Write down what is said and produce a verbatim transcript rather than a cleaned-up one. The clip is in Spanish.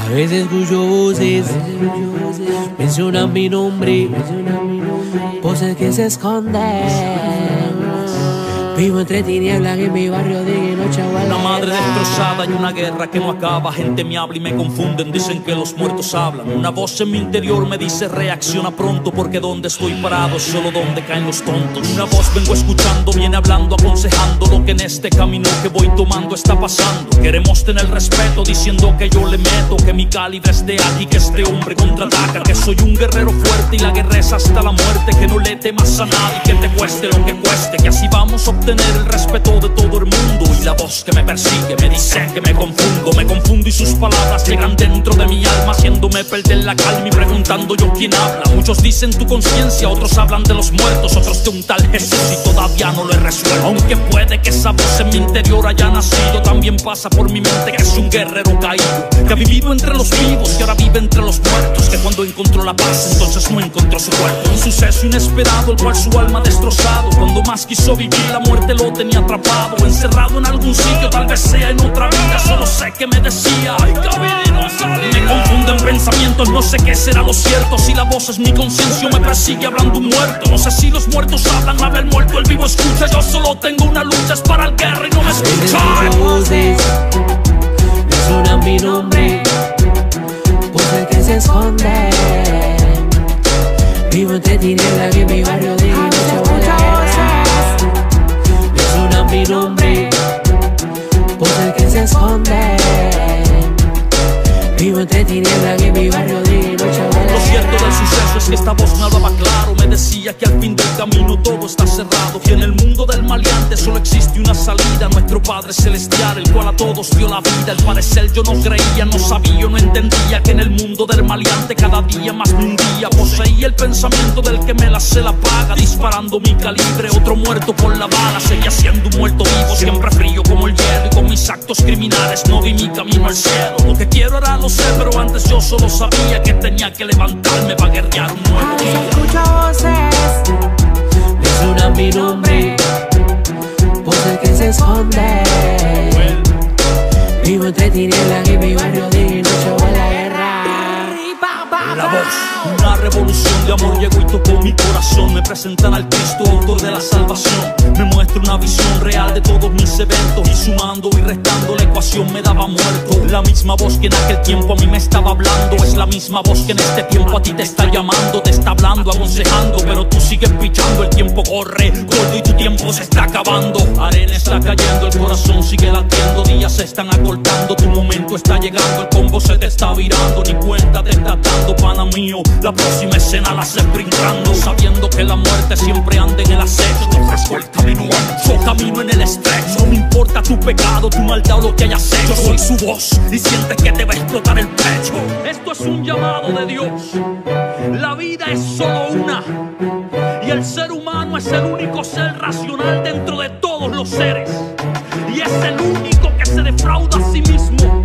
A veces escucho voces, mencionan mi nombre, voces que se esconden. Vivo entre tinieblas en mi barrio de noche a una madre destrozada y una guerra que no acaba. Gente me habla y me confunden, dicen que los muertos hablan. Una voz en mi interior me dice reacciona pronto, porque donde estoy parado es solo donde caen los tontos. Una voz vengo escuchando, viene hablando, aconsejando lo que en este camino que voy tomando está pasando. Queremos tener respeto diciendo que yo le meto, que mi calibre es de aquí, que este hombre contraataca, que soy un guerrero fuerte y la guerra es hasta la muerte, que no le temas a nadie, que te cueste lo que cueste, que así vamos a obtener el respeto de todo el mundo. Y la voz que me persigue me dice que me confundo, me confundo y sus palabras llegan dentro de mi alma, haciéndome perder la calma y preguntando yo quién habla. Muchos dicen tu conciencia, otros hablan de los muertos, otros de un tal Jesús y todavía no lo he resuelto. Aunque puede que esa voz en mi interior haya nacido, también pasa por mi mente que es un guerrero caído, que ha vivido entre los vivos, que ahora vive entre los muertos, que cuando encontró la paz entonces no encontró su cuerpo. Un suceso inesperado el cual su alma ha destrozado, cuando más quiso vivir la muerte lo tenía atrapado, encerrado en algún sitio, tal vez sea en otra vida. Solo sé que me decía ay, caballero, me confunden pensamientos, no sé qué será lo cierto. Si la voz es mi conciencia me persigue hablando un muerto. No sé si los muertos hablan, habla el muerto, el vivo escucha. Yo solo tengo una lucha, es para el guerra y no me escucha. Voces mencionan mi nombre, voces que se esconden. Vivo entre tinieblas en mi barrio de noche a la guerra. Mencionan mi nombre, voces que se esconden. Vivo entre tinieblas en mi barrio de noche a la guerra. Lo cierto del suceso es que esta voz me hablaba claro, me decía que al fin del camino todo está cerrado, que en el mundo del maleante solo existe una salida, nuestro Padre Celestial, el cual a todos dio la vida. Al parecer yo no creía, no sabía, no entendía que en el mundo del maleante cada día más me hundía. Poseía el pensamiento del que me la se la paga, disparando mi calibre, otro muerto por la bala. Seguía siendo un muerto vivo, siempre frío como el hielo, y con mis actos criminales no vi mi camino al cielo. Lo que quiero ahora lo sé, pero antes yo solo sabía que tenía que levantarme para guerrear un nuevo día. Escucho voces, mencionan mi nombre, voces que se esconden. Vivo entre tinieblas en mi barrio de noche a la guerra. La voz, una revolución de amor llegó y tocó mi corazón. Me presentan al Cristo, autor de la salvación. Me muestra una visión real de todos mis eventos, y sumando y restando la ecuación me daba muerto. La misma voz que en aquel tiempo a mí me estaba hablando es la misma voz que en este tiempo a ti te está llamando, te está hablando, aconsejando, pero tú sigues pichando. El tiempo corre, corre y tu tiempo se está acabando. Arena está cayendo, el corazón sigue latiendo, días se están acortando, tu momento está llegando, el combo se te está virando, ni cuenta te está dando, pana mío. La próxima escena la haces brincando, sabiendo que la muerte siempre anda en el acecho. No fresco el camino ancho, yo camino en el estrecho. No me importa tu pecado, tu maldad o lo que hayas hecho. Yo soy su voz y sientes que te va a explotar el pecho. Esto es un llamado de Dios. La vida es solo una, y el ser humano es el único ser racional dentro de todos los seres, y es el único que se defrauda a sí mismo.